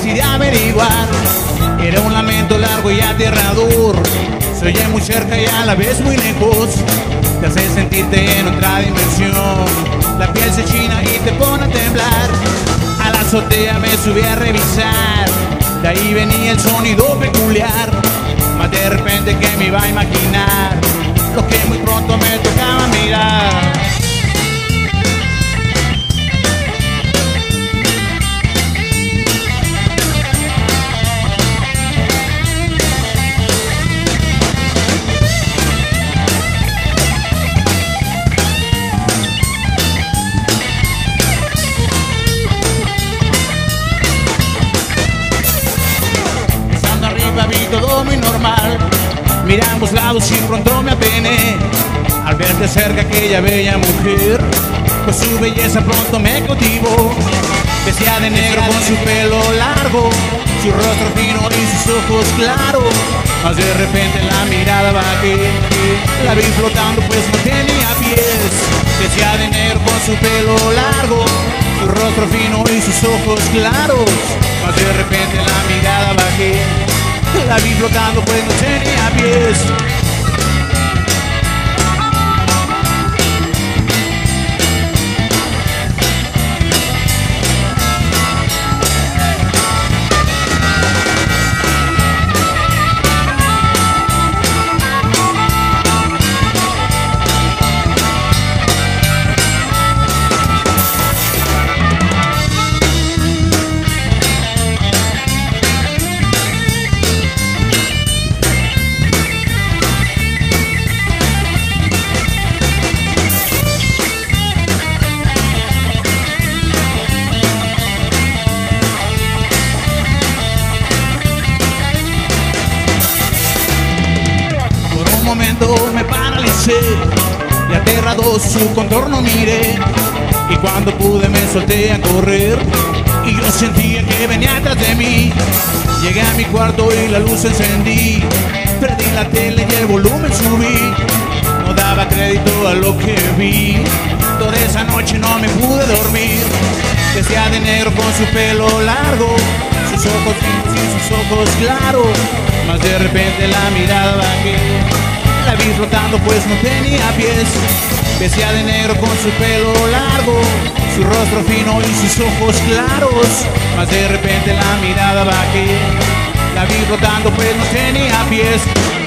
decidí averiguar. Era un lamento largo y aterrador. Se oye muy cerca y a la vez muy lejos. Te hace sentirte en otra dimensión. La piel se china y te pone a temblar. A la azotea me subí a revisar. De ahí venía el sonido peculiar. Mas de repente que me iba a imaginar lo que muy pronto me tocaba mirar. Vi todo muy normal, miré a ambos lados y pronto me apené al ver de cerca aquella bella mujer, pues su belleza pronto me cautivó. Vestía de negro con su pelo largo, su rostro fino y sus ojos claros. Mas de repente la mirada bajé, la vi flotando pues no tenía pies. Vestía de negro con su pelo largo, su rostro fino y sus ojos claros. Mas de repente la mirada bajé, la vi flotando pues no tenía pies. Un momento me paralicé y aterrado su contorno miré, y cuando pude me solté a correr y yo sentía que venía atrás de mí. Llegué a mi cuarto y la luz encendí, prendí la tele y el volumen subí. No daba crédito a lo que vi, toda esa noche no me pude dormir. Vestía de negro con su pelo largo, sus ojos finos y sus ojos claros. Mas de repente la mirada bajé, la vi flotando pues no tenía pies. Vestía de negro con su pelo largo, su rostro fino y sus ojos claros. Mas de repente la mirada bajé, la vi flotando pues no tenía pies.